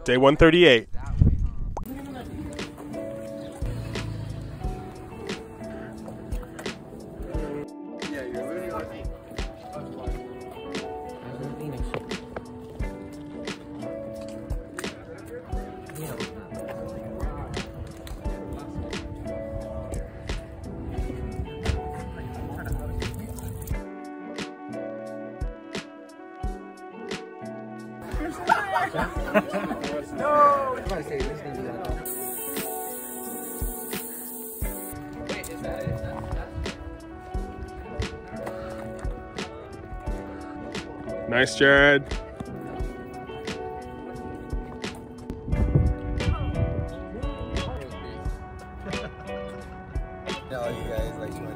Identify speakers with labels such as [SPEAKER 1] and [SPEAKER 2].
[SPEAKER 1] Day 138.
[SPEAKER 2] No! I'm gonna say this is gonna be that. Wait, is that?
[SPEAKER 1] Nice, Jared.
[SPEAKER 2] No, you guys like